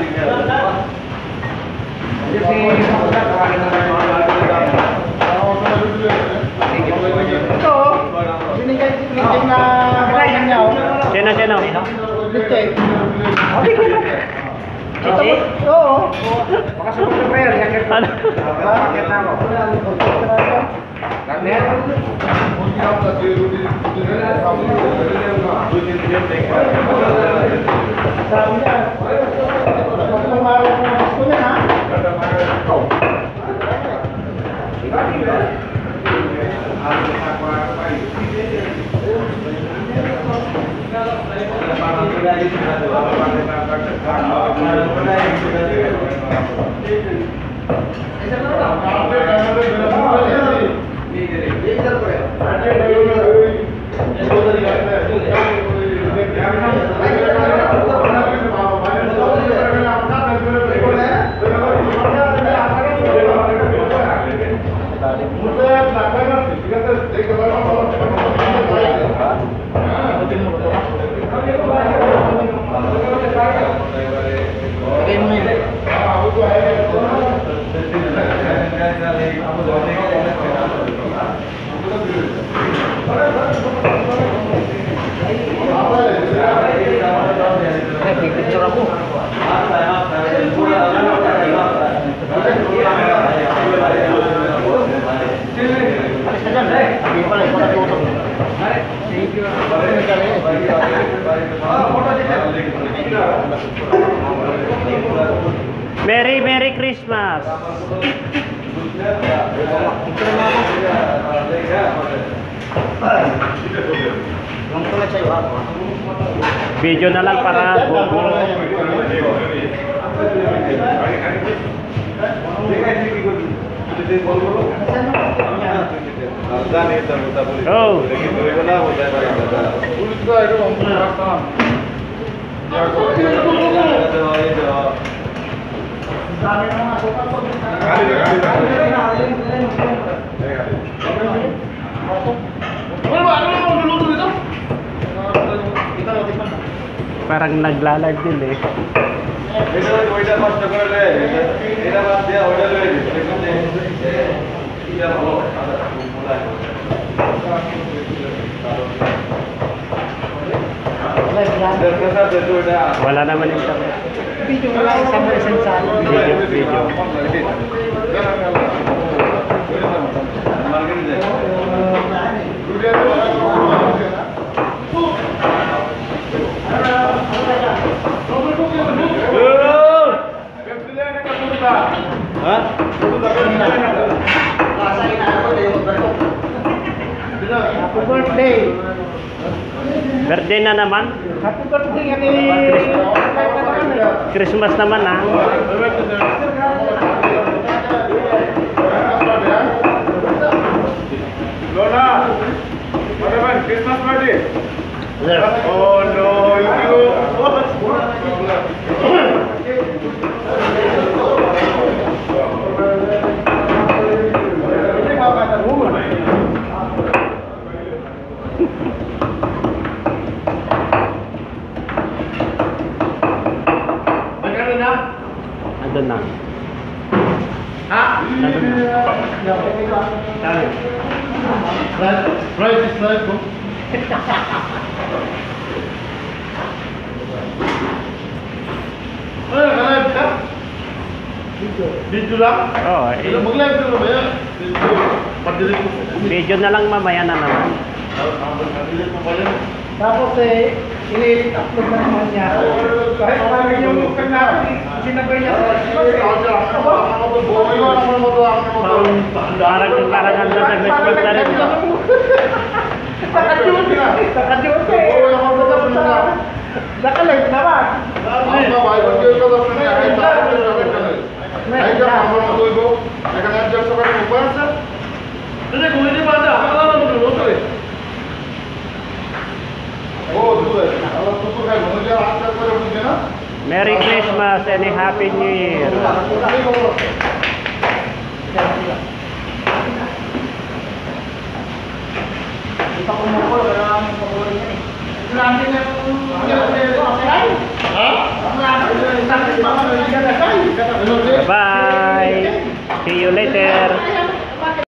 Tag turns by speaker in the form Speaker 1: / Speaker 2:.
Speaker 1: Sino?
Speaker 2: Oo. Makasubok na prayer. Ano? Bakit na ako? Sabi niya, magpumaraw ko ng gusto niya, ha?
Speaker 1: Merry Christmas. Video na lang para bubo. Oh. Parang nagla-live din eh. Wala naman internet.
Speaker 2: Video wala isang essential.
Speaker 1: Video.
Speaker 2: Happy birthday.
Speaker 1: Birthday na naman.
Speaker 2: Happy birthday kami.
Speaker 1: Christmas naman ah.
Speaker 3: Lona, what happened? Christmas party? Yes. Oh no, you.
Speaker 1: Andun na.
Speaker 3: Ha? Right is right, bro. Live ka? Video lang?
Speaker 1: Oo.
Speaker 3: Mag-live ka na ba yan? Pag-delete mo.
Speaker 1: Video na lang mamaya na naman.
Speaker 3: Pag-delete mo ba yan?
Speaker 2: Tapos i-upload na naman niya. Kahit parang yung kanapin, sinabay niya sa
Speaker 1: Parang ang nag-Christmas na rin.
Speaker 2: Naka-duty. Naka-live naman.
Speaker 3: Hindi, kung hindi ba na, ako lang magluluto eh.
Speaker 1: Merry Christmas and a Happy New Year.
Speaker 2: Ito ko mo ko, pero ang paborito niya eh. Grabe na yung... Ha? Grabe na yung...
Speaker 1: Bye! See you later!